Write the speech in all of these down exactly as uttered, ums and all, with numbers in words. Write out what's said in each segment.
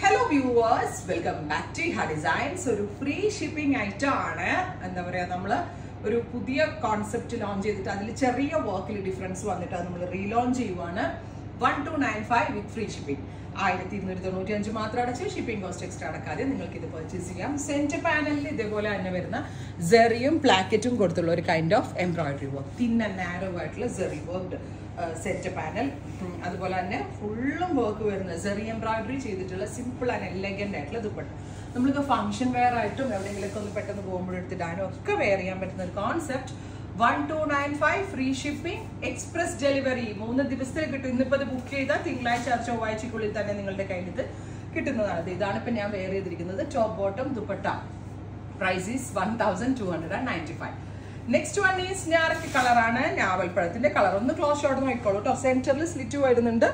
Hello viewers, welcome back to Iha Designs. ഒരു free shipping item ആണ്. എന്താ പറയാ, നമ്മൾ ഒരു പുതിയ കോൺസെപ്റ്റ് ലോഞ്ച് ചെയ്തിട്ട് അതിൽ ചെറിയ വർക്കിൽ ഡിഫറൻസ് വന്നിട്ട് അത് നമ്മൾ റീലോഞ്ച് ചെയ്യുവാണ്. One two nine five with free shipping. ആയിരത്തി ഇരുന്നൂറ്റി തൊണ്ണൂറ്റി അഞ്ച് മാത്രം അടച്ച് ഷിപ്പിംഗ് കോസ്റ്റ് എക്സ്ട്രാ അടക്കാതെ നിങ്ങൾക്ക് ഇത് പർച്ചേസ് ചെയ്യാം. സെന്റർ പാനലിൽ ഇതേപോലെ തന്നെ വരുന്ന സെറിയും പ്ലാക്കറ്റും കൊടുത്തുള്ള ഒരു kind of embroidery work, thin and narrow ആയിട്ടുള്ള സെറി വർക്ക് സെറ്റ് പാനൽ. അതുപോലെ തന്നെ ഫുള്ളും വർക്ക് വരുന്ന സെറി എംബ്രോയിഡറി ചെയ്തിട്ടുള്ള സിമ്പിൾ ആൻഡ് എലഗന്റ് ആയിട്ടുള്ള ദുപ്പട്ട. നമ്മൾക്ക് ഫംഗ്ഷൻ വെയർ ആയിട്ടും എവിടെയെങ്കിലൊക്കെ ഒന്ന് പെട്ടെന്ന് പോകുമ്പോഴെടുത്തിടാനും ഒക്കെ വെയർ ചെയ്യാൻ പറ്റുന്ന ഒരു concept. One two nine five free shipping, express delivery. മൂന്ന് ദിവസത്തിൽ കിട്ടും. ഇന്നിപ്പോൾ ഇത് ബുക്ക് ചെയ്താൽ തിങ്കളാഴ്ച ചൊവ്വാഴ്ചക്കുള്ളിൽ തന്നെ നിങ്ങളുടെ കയ്യിൽ ഇത് കിട്ടുന്നതാണ്. ഇതാണ് ഇപ്പം ഞാൻ വെയർ ചെയ്തിരിക്കുന്നത്. Top bottom dupatta. Price is one thousand two hundred and ninety five. Next one is ഞാറക്ക് കളറാണ്, ഞാവൽപ്പഴത്തിന്റെ കളർ. ഒന്ന് ക്ലോസ് ഷോട്ട് നോക്കിക്കോളൂ കേട്ടോ. സെന്ററിൽ സ്ലിറ്റ് വരുന്നുണ്ട്,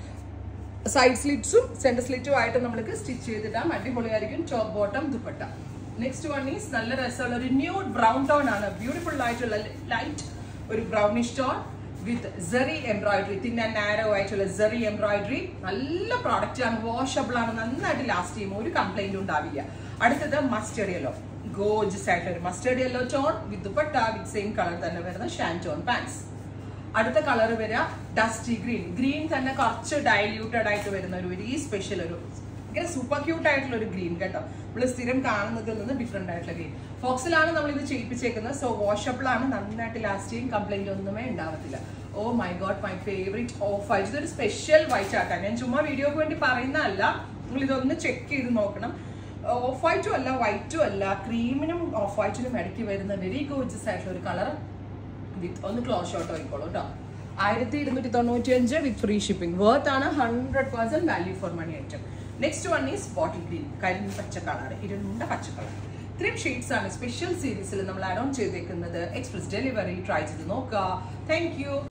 സൈഡ് സ്ലിറ്റ്സും സെന്റർ സ്ലിറ്റും ആയിട്ട് നമ്മൾക്ക് സ്റ്റിച്ച് ചെയ്തിടാം. അടിപൊളിയായിരിക്കും. Top bottom dupatta. Next one is നല്ല രസമുള്ള ഒരു ന്യൂഡ് ബ്രൗൺ ടോൺ ആണ്. ബ്യൂട്ടിഫുൾ ആയിട്ടുള്ള ലൈറ്റ് ഒരു ബ്രൗണിഷ് ടോൺ വിത്ത് സെറി എംബ്രോയിഡറി, തിൻ ആൻഡ് നാരോ ആയിട്ടുള്ള സെറി എംബ്രോയിഡറി. നല്ല പ്രോഡക്റ്റ് ആണ്, വാഷബിൾ ആണ്, നന്നായിട്ട് ലാസ്റ്റ് ചെയ്യും, ഒരു കംപ്ലൈന്റ് ഉണ്ടാവില്ല. അടുത്തത് മസ്റ്റേർഡ് യെല്ലോ, ഗോർജിയസ് ആയിട്ടുള്ള ഒരു mustard yellow tone with dupatta with same colour തന്നെ വരുന്ന ഷാൻറ്റോൺ പാൻസ്. അടുത്ത കളർ വരിക ഡസ്റ്റി ഗ്രീൻ. ഗ്രീൻ തന്നെ കുറച്ച് ഡയല്യൂട്ടഡ് ആയിട്ട് വരുന്ന ഒരു വെരി സ്പെഷ്യൽ ഒരു ഭയങ്കര സൂപ്പർ ക്യൂട്ട് ആയിട്ടുള്ള ഒരു ഗ്രീൻ കേട്ടോ. നമ്മൾ സ്ഥിരം കാണുന്നതിൽ നിന്ന് ഡിഫറെന്റ് ആയിട്ടുള്ള ഗ്രീൻ. ഫോക്സിലാണ് നമ്മൾ ഇത് ചെയ്യിപ്പിച്ചേക്കുന്നത്. സോ വാഷബിൾ ആണ്, നന്നായിട്ട് ലാസ്റ്റ് ചെയ്യും, കംപ്ലൈന്റ് ഒന്നുമേ ഉണ്ടാവത്തില്ല. Oh my god, my favourite off white. ഇതൊരു സ്പെഷ്യൽ വൈറ്റ് ആക്കാൻ ഞാൻ ചുമ്മാ വീഡിയോക്ക് വേണ്ടി പറയുന്നതല്ല, നിങ്ങൾ ഇതൊന്ന് ചെക്ക് ചെയ്ത് നോക്കണം. ഓഫ് വൈറ്റും അല്ല വൈറ്റും അല്ല, ക്രീമിനും ഓഫ് വൈറ്റിനും ഇടയ്ക്ക് വരുന്ന വെരി ഗോർജിയസ് ആയിട്ടുള്ള ഒരു കളർ വിത്ത് ഒന്ന് ക്ലോസ് ഷോട്ട് ആയിക്കോളൂ കേട്ടോ. ആയിരത്തി ഇരുന്നൂറ്റി തൊണ്ണൂറ്റി അഞ്ച് വിത്ത് ഫ്രീ ഷിപ്പിംഗ്. വർത്ത് ആണ്, hundred percent value for money item. Next one is bottle green, കരിമ്പ് പച്ച കളർ, ഇരുണ്ട പച്ച കളർ. ഇത്രയും ഷെയ്ഡ്സ് ആണ് സ്പെഷ്യൽ സീരീസിൽ നമ്മൾ ആഡ് ഓൺ ചെയ്തേക്കുന്നത്. എക്സ്പ്രസ് ഡെലിവറി ട്രൈ ചെയ്ത് നോക്കുക. Thank U.